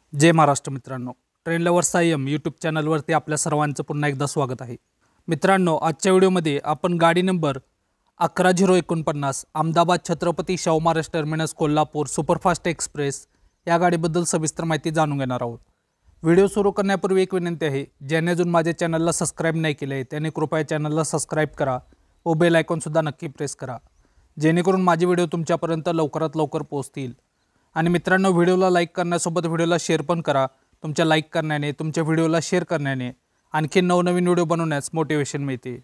जय महाराष्ट्र मित्रांनो, train lovers Sayam YouTube चॅनलवरती आपल्या सर्वांचं पुन्हा एकदा स्वागत आहे. मित्रांनो, आजच्या व्हिडिओमध्ये आपण गाडी number 11049 Ahmedabad Chhatrapati Shahu Maharaj terminus Kolhapur superfast express या गाडीबद्दल सविस्तर माहिती जाणून घेणार आहोत. व्हिडिओ सुरू करण्यापूर्वी एक विनंती आहे, ज्याने अजून माझ्या चॅनलला सबस्क्राईब नाही केले त्याने कृपया चॅनलला सबस्क्राईब करा व बेल आयकॉनसुद्धा नक्की प्रेस करा, जेणेकरून माझे व्हिडिओ तुमच्यापर्यंत लवकरात लवकर पोहोचतील. आणि मित्रांनो, व्हिडिओला लाईक करण्यासोबत व्हिडिओला शेअर पण करा. तुमच्या लाईक करण्याने, तुमच्या व्हिडिओला शेअर करण्याने आणखी नवनवीन व्हिडिओ बनवण्यास मोटिवेशन मिळते.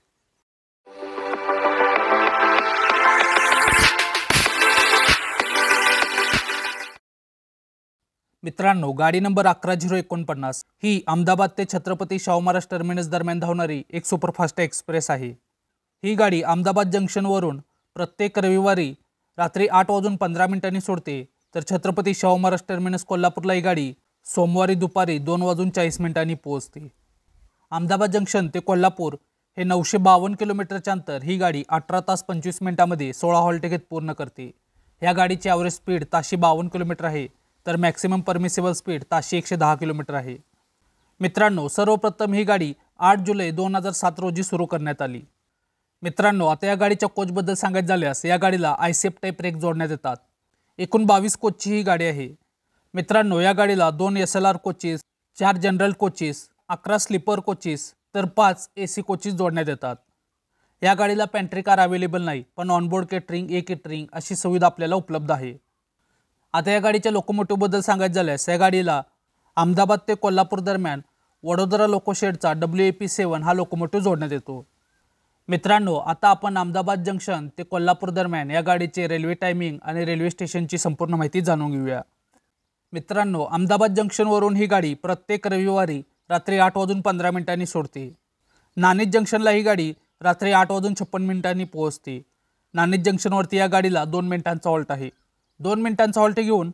मित्रांनो, गाडी नंबर 11049 ही अहमदाबाद ते छत्रपती शाहू महाराज टर्मिनस दरम्यान धावणारी एक सुपरफास्ट एक्सप्रेस आहे. ही गाडी अहमदाबाद जंक्शनवरून प्रत्येक रविवारी रात्री 8:15 सोडते, तर छत्रपती शाहू महाराज टर्मिनस कोल्हापूरला ही गाडी सोमवारी दुपारी 2:40 पोहोचते. अहमदाबाद जंक्शन ते कोल्हापूर हे 952 किलोमीटरचे अंतर ही गाडी 18 तास 25 मिनिटांमध्ये 16 हॉल्ट घेत पूर्ण करते. ह्या गाडीची ॲव्हरेज स्पीड ताशी 52 किलोमीटर आहे, तर मॅक्सिमम परमिसिबल स्पीड ताशी 110 किलोमीटर आहे. मित्रांनो, सर्वप्रथम ही गाडी 8 जुलै 2007 रोजी सुरू करण्यात आली. मित्रांनो, आता या गाडीच्या कोचबद्दल सांगायचं झाल्यास या गाडीला आयसेफ टाईप ब्रेक जोडण्यात येतात. एकूण 22 कोचची ही गाडी आहे. मित्रांनो, या गाडीला 2 SLR coaches, 4 general coaches, 11 sleeper coaches तर 5 AC कोचेस जोडण्यात येतात. या गाडीला पॅन्ट्री कार अवेलेबल नाही, पण ऑनबोर्ड केटरिंग, केटरिंग अशी सुविधा आपल्याला उपलब्ध आहे. आता या गाडीच्या लोकोमोटिव्हबद्दल सांगायचं झाल्यास या गाडीला अहमदाबाद ते कोल्हापूर दरम्यान वडोदरा लोकोशेडचा WAP7 हा लोकोमोटिव्ह जोडण्यात येतो. मित्रांनो, आता आपण अहमदाबाद जंक्शन ते कोल्हापूर दरम्यान या गाडीचे रेल्वे टायमिंग आणि रेल्वे स्टेशनची संपूर्ण माहिती जाणून घेऊया. मित्रांनो, अहमदाबाद जंक्शनवरून ही गाडी प्रत्येक रविवारी रात्री 8:15 सोडते. नाणिज जंक्शनला ही गाडी रात्री 8:56 पोहोचते. नाणिज जंक्शनवरती या गाडीला 2 मिनिटांचा हॉल्ट आहे. 2 मिनिटांचा हॉल्ट घेऊन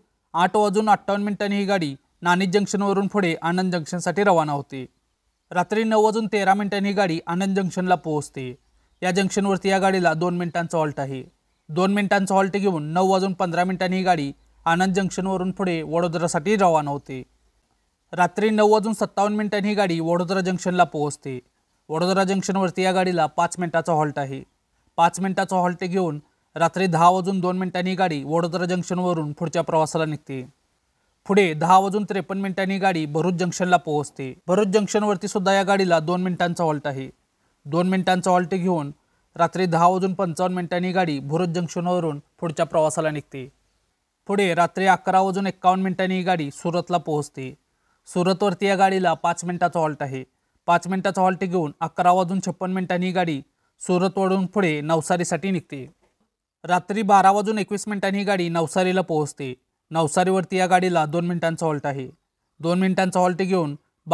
8:58 ही गाडी नाणिज जंक्शनवरून पुढे आनंद जंक्शनसाठी रवाना होते. रात्री 9:13 ही गाडी आनंद जंक्शनला पोहोचते. या जंक्शनवरती या गाडीला 2 मिनिटांचा हॉल्ट आहे. 2 मिनिटांचा हॉल्ट घेऊन 9:15 ही गाडी आनंद जंक्शनवरून पुढे वडोदरासाठी रवाना होते. रात्री 9:57 ही गाडी वडोदरा जंक्शनला पोहोचते. वडोदरा जंक्शनवरती या गाडीला 5 मिनिटाचा हॉल्ट आहे. 5 मिनिटाचा हॉल्ट घेऊन रात्री 10:02 ही गाडी वडोदरा जंक्शनवरून पुढच्या प्रवासाला निघते. पुढे 10:53 ही गाडी भरूच जंक्शनला पोहोचते. भरूच जंक्शनवरती सुद्धा या गाडीला 2 मिनिटांचा हॉल्ट आहे. 2 मिनिटांचा हॉल्ट घेऊन रात्री 10:55 ही गाडी भरूच जंक्शनवरून पुढच्या प्रवासाला निघते. पुढे रात्री 11:51 ही गाडी सुरतला पोहोचते. सुरतवरती या गाडीला 5 मिनिटाचा हॉल्ट आहे. 5 मिनिटाचा हॉल्ट घेऊन 11:56 ही गाडी सुरतवरून पुढे नवसारीसाठी निघते. रात्री 12:21 ही गाडी नवसारीला पोहोचते. नवसारीवरती या गाडीला 2 मिनिटांचा हॉल्ट आहे. 2 मिनिटांचा हॉल्ट घेऊन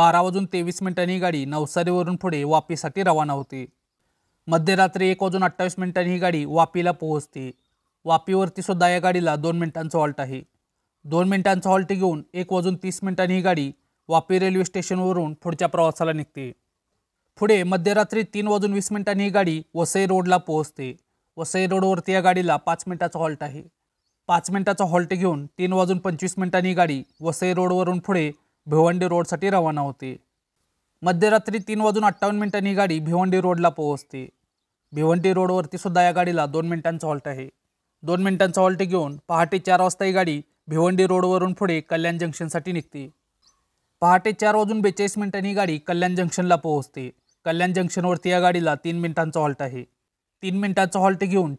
12:23 ही गाडी नवसारीवरून पुढे वापीसाठी रवाना होते. मध्यरात्री 1:28 ही गाडी वापीला पोहोचते. वापीवरती सुद्धा या गाडीला 2 मिनिटांचा हॉल्ट आहे. 2 मिनिटांचा हॉल्ट घेऊन 1:30 ही गाडी वापी रेल्वे स्टेशनवरून पुढच्या प्रवासाला निघते. पुढे मध्यरात्री 3:20 ही गाडी वसई रोडला पोहोचते. वसई रोडवरती या गाडीला 5 मिनिटाचा हॉल्ट आहे. 5 मिनिटाचा हॉल्ट घेऊन 3:25 ही गाडी वसई रोडवरून पुढे भिवंडी रोडसाठी रवाना होते. मध्यरात्री 3:58 ही गाडी भिवंडी रोडला पोहोचते. भिवंडी रोडवरती सुद्धा या गाडीला 2 मिनिटांचा हॉल्ट आहे. 2 मिनिटांचा हॉल्ट घेऊन पहाटे 4 वाजता ही गाडी भिवंडी रोडवरून पुढे कल्याण जंक्शनसाठी निघते. पहाटे 4:42 ही गाडी कल्याण जंक्शनला पोहोचते. कल्याण जंक्शनवरती या गाडीला 3 मिनिटांचा हॉल्ट आहे. 3 मिनिटाचा हॉल्ट घेऊन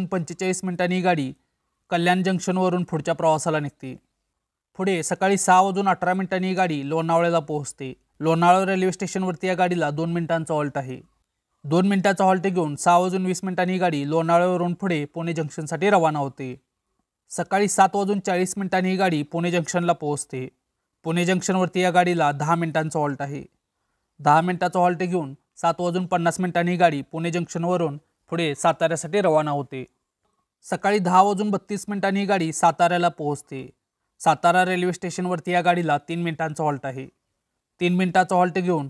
4:45 ही गाडी कल्याण जंक्शनवरून पुढच्या प्रवासाला निघते. पुढे सकाळी 6:18 ही गाडी लोणावळ्याला पोहोचते. लोणावळा रेल्वे स्टेशनवरती या गाडीला 2 मिनिटांचा हॉल्ट आहे. 2 मिनिटाचा हॉल्ट घेऊन 6:20 ही गाडी लोणावळ्यावरून पुढे पुणे जंक्शनसाठी रवाना होते. सकाळी 7:40 ही गाडी पुणे जंक्शनला पोहोचते. पुणे जंक्शनवरती या गाडीला 10 मिनिटांचा हॉल्ट आहे. 10 मिनिटाचा हॉल्ट घेऊन 7:50 ही गाडी पुणे जंक्शनवरून पुढे साताऱ्यासाठी रवाना होते. सकाळी 10:32 ही गाडी साताऱ्याला पोहोचते. सातारा रेल्वे स्टेशनवरती या गाडीला 3 मिनिटांचा हॉल्ट आहे. 3 मिनिटाचा हॉल्ट घेऊन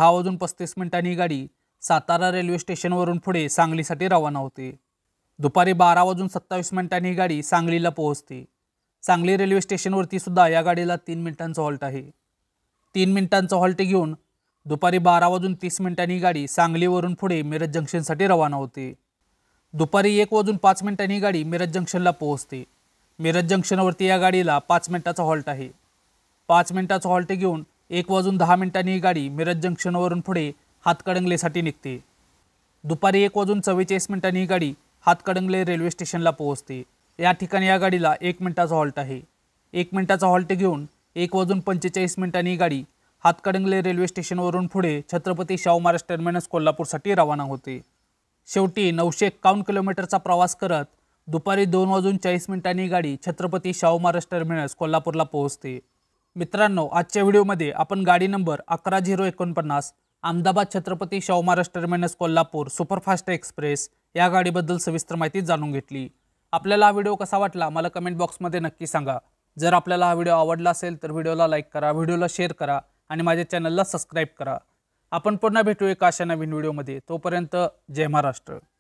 10:35 ही गाडी सातारा रेल्वे स्टेशनवरून पुढे सांगलीसाठी रवाना होते. दुपारी 12:27 ही गाडी सांगलीला पोहोचते. सांगली रेल्वे स्टेशनवरती सुद्धा या गाडीला 3 मिनिटांचा हॉल्ट आहे. 3 मिनिटांचा हॉल्ट घेऊन दुपारी 12:30 ही गाडी सांगलीवरून पुढे मिरज जंक्शनसाठी रवाना होते. दुपारी 1:05 ही गाडी मिरज जंक्शनला पोहोचते. मिरज जंक्शनवरती या गाडीला 5 मिनिटाचा हॉल्ट आहे. 5 मिनिटाचा हॉल्ट घेऊन 1:10 ही गाडी मिरज जंक्शनवरून पुढे हातकणंगलेसाठी निघते. दुपारी 1:44 ही गाडी हातकणंगले रेल्वे स्टेशनला पोहोचते. या ठिकाणी या गाडीला 1 मिनिटाचा हॉल्ट आहे. 1 मिनिटाचा हॉल्ट घेऊन 1:45 ही गाडी हातकणंगले रेल्वे स्टेशनवरून पुढे छत्रपती शाहू महाराज टर्मिनस कोल्हापूरसाठी रवाना होते. शेवटी 951 किलोमीटरचा प्रवास करत दुपारी 2:40 ही गाडी छत्रपती शाहू महाराज टर्मिनस कोल्हापूरला पोहोचते. मित्रांनो, आजच्या व्हिडिओमध्ये आपण गाडी number 11049 Ahmedabad Chhatrapati Shahu Maharaj terminus Kolhapur superfast express या गाडीबद्दल सविस्तर माहिती जाणून घेतली. आपल्याला हा व्हिडिओ कसा वाटला मला कमेंट बॉक्समध्ये नक्की सांगा. जर आपल्याला हा व्हिडिओ आवडला असेल तर व्हिडिओला लाईक करा, व्हिडिओला शेअर करा आणि माझ्या चॅनलला सबस्क्राईब करा. आपण पुन्हा भेटू एका अशा नवीन व्हिडिओमध्ये. तोपर्यंत जय महाराष्ट्र.